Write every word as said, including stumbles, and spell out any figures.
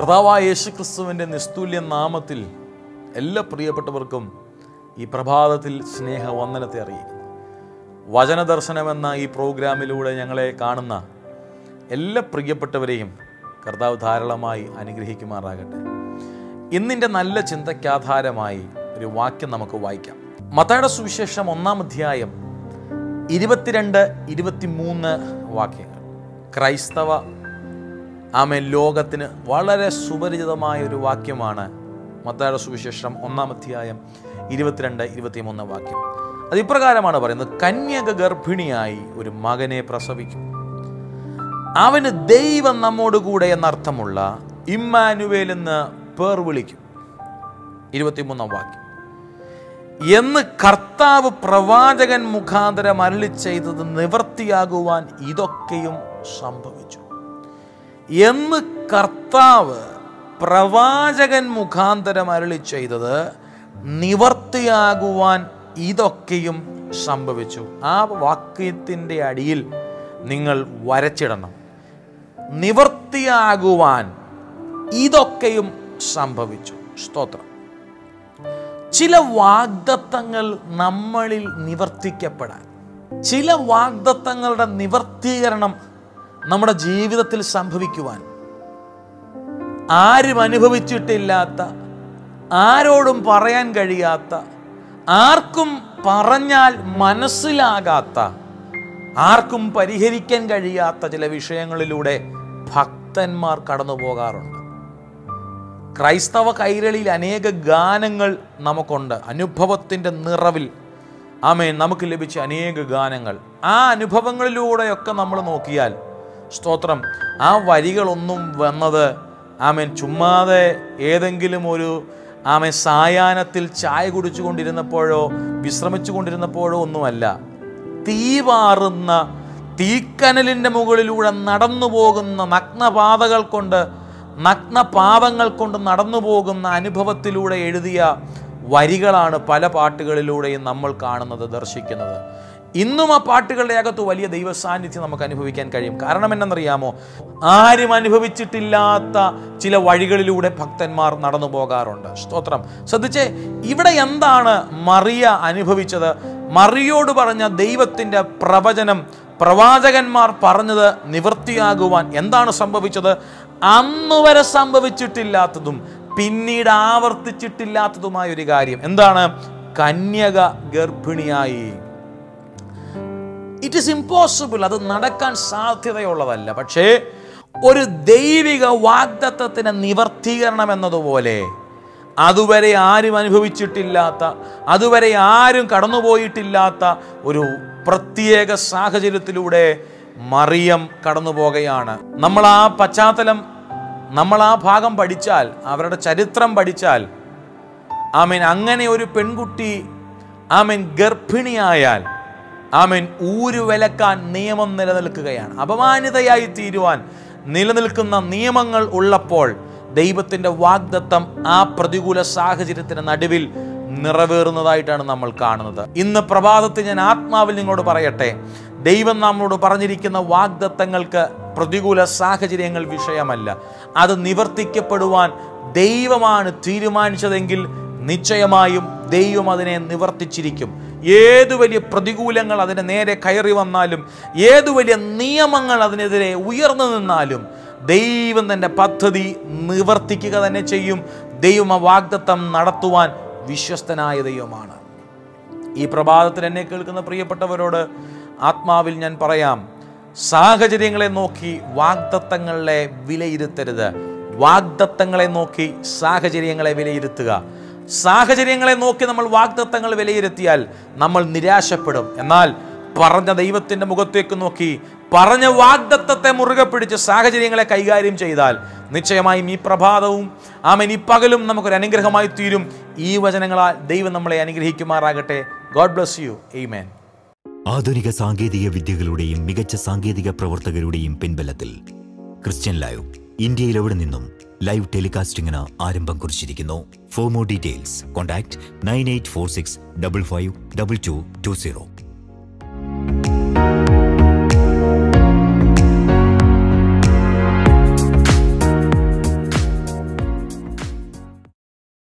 കർത്താവായ യേശുക്രിസ്തുവിൻ്റെ നിസ്തുല്യ നാമത്തിൽ എല്ലാ പ്രിയപ്പെട്ടവർക്കും ഈ പ്രഭാതത്തിൽ സ്നേഹവന്ദനത്തെ അറിയിക്കുന്നു. വചനദർശനമെന്ന ഈ പ്രോഗ്രാമിലൂടെ ഞങ്ങളെ കാണുന്ന എല്ലാ പ്രിയപ്പെട്ടവരെയും കർത്താവ് ധാരാളമായി അനുഗ്രഹിക്കുമാറാകട്ടെ. ഇന്നിൻ്റെ നല്ല ചിന്തയ്ക്കാധാരമായി ഒരു വാക്യം നമുക്ക് വായിക്കാം. മത്തായിയുടെ സുവിശേഷം ഒന്നാം അധ്യായം ഇരുപത്തിരണ്ട് ഇരുപത്തിമൂന്ന് വാക്യങ്ങൾ. ക്രൈസ്തവ ആമേൻ ലോകത്തിന് വളരെ സുപരിചിതമായ ഒരു വാക്യമാണ് മത്തായിയുടെ സുവിശേഷം ഒന്നാം അധ്യായം ഇരുപത്തിരണ്ട് ഇരുപത്തിമൂന്ന് വാക്യം. അത് ഇപ്രകാരമാണ് പറയുന്നത്: കന്യക ഗർഭിണിയായി ഒരു മകനെ പ്രസവിക്കും, അവന് ദൈവം നമ്മോടുകൂടെ എന്നർത്ഥമുള്ള ഇമ്മാനുവേൽ എന്ന് പേർ വിളിക്കും. ഇരുപത്തിമൂന്നാം വാക്യം: എന്ന് കർത്താവ് പ്രവാചകൻ മുഖാന്തരം അരുളി ചെയ്തത് നിവൃത്തിയാകുവാൻ ഇതൊക്കെയും സംഭവിച്ചു. എന്ന് കർത്താവ് പ്രവാചകൻ മുഖാന്തരം അരുളി ചെയ്തത് നിവൃത്തിയാകുവാൻ ഇതൊക്കെയും സംഭവിച്ചു. ആ വാക്യത്തിൻ്റെ അടിയിൽ നിങ്ങൾ വരച്ചിടണം: നിവൃത്തിയാകുവാൻ ഇതൊക്കെയും സംഭവിച്ചു. സ്തോത്രം. ചില വാഗ്ദത്തങ്ങൾ നമ്മളിൽ നിവർത്തിക്കപ്പെടാൻ, ചില വാഗ്ദത്തങ്ങളുടെ നിവർത്തീകരണം നമ്മുടെ ജീവിതത്തിൽ സംഭവിക്കുവാൻ, ആരും അനുഭവിച്ചിട്ടില്ലാത്ത, ആരോടും പറയാൻ കഴിയാത്ത, ആർക്കും പറഞ്ഞാൽ മനസ്സിലാകാത്ത, ആർക്കും പരിഹരിക്കാൻ കഴിയാത്ത ചില വിഷയങ്ങളിലൂടെ ഭക്തന്മാർ കടന്നു പോകാറുണ്ട്. ക്രൈസ്തവ കൈരളിയിൽ അനേക ഗാനങ്ങൾ നമുക്കുണ്ട്. അനുഭവത്തിൻ്റെ നിറവിൽ ആമേൻ നമുക്ക് ലഭിച്ച അനേക ഗാനങ്ങൾ. ആ അനുഭവങ്ങളിലൂടെയൊക്കെ നമ്മൾ നോക്കിയാൽ സ്തോത്രം, ആ വരികളൊന്നും വന്നത് ആമേൻ ചുമ്മാതെ ഏതെങ്കിലും ഒരു ആമേൻ സായാഹ്നത്തിൽ ചായ കുടിച്ചു കൊണ്ടിരുന്നപ്പോഴോ വിശ്രമിച്ചു കൊണ്ടിരുന്നപ്പോഴോ ഒന്നുമല്ല. തീവാറുന്ന തീക്കനലിൻ്റെ മുകളിലൂടെ നടന്നു പോകുന്ന നഗ്നപാതകൾ കൊണ്ട് നഗ്നപാദങ്ങൾ കൊണ്ട് നടന്നു പോകുന്ന അനുഭവത്തിലൂടെ എഴുതിയ വരികളാണ് പല പാട്ടുകളിലൂടെയും നമ്മൾ കാണുന്നത്, ദർശിക്കുന്നത്. ഇന്നും ആ പാട്ടുകളുടെ അകത്ത് വലിയ ദൈവസാന്നിധ്യം നമുക്ക് അനുഭവിക്കാൻ കഴിയും. കാരണം എന്നറിയാമോ? ആരും അനുഭവിച്ചിട്ടില്ലാത്ത ചില വഴികളിലൂടെ ഭക്തന്മാർ നടന്നു പോകാറുണ്ട്. സ്തോത്രം. ശ്രദ്ധിച്ചേ, ഇവിടെ എന്താണ് മറിയ അനുഭവിച്ചത്? മറിയോട് പറഞ്ഞ ദൈവത്തിൻ്റെ പ്രവചനം, പ്രവാചകന്മാർ പറഞ്ഞത് നിവൃത്തിയാകുവാൻ എന്താണ് സംഭവിച്ചത്? അന്നുവരെ സംഭവിച്ചിട്ടില്ലാത്തതും പിന്നീട് ആവർത്തിച്ചിട്ടില്ലാത്തതുമായ ഒരു കാര്യം എന്താണ്? കന്യക ഗർഭിണിയായി. ഇറ്റ് ഈസ് ഇമ്പോസിബിൾ, അത് നടക്കാൻ സാധ്യതയുള്ളതല്ല. പക്ഷേ ഒരു ദൈവിക വാഗ്ദത്തത്തിന് നിവർത്തീകരണം എന്നതുപോലെ അതുവരെ ആരും അനുഭവിച്ചിട്ടില്ലാത്ത, അതുവരെ ആരും കടന്നുപോയിട്ടില്ലാത്ത ഒരു പ്രത്യേക സാഹചര്യത്തിലൂടെ മറിയം കടന്നു പോകുകയാണ്. നമ്മൾ ആ പശ്ചാത്തലം, നമ്മൾ ആ ഭാഗം പഠിച്ചാൽ, അവരുടെ ചരിത്രം പഠിച്ചാൽ, ആമേൻ അങ്ങനെ ഒരു പെൺകുട്ടി ആമേൻ ഗർഭിണിയായാൽ ആമേൻ ഊരുവിലക്കാൻ നിയമം നിലനിൽക്കുകയാണ്. അപമാനിതയായി തീരുവാൻ നിലനിൽക്കുന്ന നിയമങ്ങൾ ഉള്ളപ്പോൾ ദൈവത്തിൻ്റെ വാഗ്ദത്തം ആ പ്രതികൂല സാഹചര്യത്തിന് നടുവിൽ നിറവേറുന്നതായിട്ടാണ് നമ്മൾ കാണുന്നത്. ഇന്ന് പ്രഭാതത്തിൽ ഞാൻ ആത്മാവിൽ നിങ്ങളോട് പറയട്ടെ, ദൈവം നമ്മളോട് പറഞ്ഞിരിക്കുന്ന വാഗ്ദത്തങ്ങൾക്ക് പ്രതികൂല സാഹചര്യങ്ങൾ വിഷയമല്ല. അത് നിവർത്തിക്കപ്പെടുവാൻ ദൈവമാണ് തീരുമാനിച്ചതെങ്കിൽ നിശ്ചയമായും ദൈവം അതിനെ നിവർത്തിച്ചിരിക്കും. ഏതു വലിയ പ്രതികൂലങ്ങൾ അതിന് നേരെ കയറി വന്നാലും, ഏതു വലിയ നിയമങ്ങൾ അതിനെതിരെ ഉയർന്നു നിന്നാലും ദൈവം തൻ്റെ പദ്ധതി നിവർത്തിക്കുക തന്നെ ചെയ്യും. ദൈവം ആ വാഗ്ദത്തം നടത്തുവാൻ വിശ്വസ്തനായ ദൈവമാണ്. ഈ പ്രഭാതത്തിൽ എന്നെ കേൾക്കുന്ന പ്രിയപ്പെട്ടവരോട് ആത്മാവിൽ ഞാൻ പറയാം, സാഹചര്യങ്ങളെ നോക്കി വാഗ്ദത്തങ്ങളെ വിലയിരുത്തരുത്. വാഗ്ദത്തങ്ങളെ നോക്കി സാഹചര്യങ്ങളെ വിലയിരുത്തുക. സാഹചര്യങ്ങളെ നോക്കി നമ്മൾ വാഗ്ദത്തങ്ങൾ വിലയിരുത്തിയാൽ നമ്മൾ നിരാശപ്പെടും. എന്നാൽ പറഞ്ഞ ദൈവത്തിൻ്റെ മുഖത്തേക്ക് നോക്കി പറഞ്ഞ വാഗ്ദത്തത്തെ മുറുകെ പിടിച്ച് സാഹചര്യങ്ങളെ കൈകാര്യം ചെയ്താൽ നിശ്ചയമായും ഈ പ്രഭാതവും ആമേൻ ഈ പകലും നമുക്കൊരു അനുഗ്രഹമായി തീരും. ഈ വചനങ്ങളാൽ ദൈവം നമ്മളെ അനുഗ്രഹിക്കുമാറാകട്ടെ. God bless you. ആമേൻ. ആധുനിക സാങ്കേതിക വിദ്യകളുടെയും മികച്ച സാങ്കേതിക പ്രവർത്തകരുടെയും പിൻബലത്തിൽ ക്രിസ്ത്യൻ ലൈവ് ഇന്ത്യയിൽ എവിടെ നിന്നും ലൈവ് ടെലികാസ്റ്റിംഗിന് ആരംഭം കുറിച്ചിരിക്കുന്നു. For more details contact nine eight four six double five double two two zero.